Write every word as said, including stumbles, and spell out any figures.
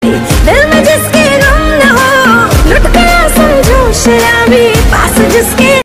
दिल में जिसके गम न हो, लुट गया समझो शराबी, पास जिसके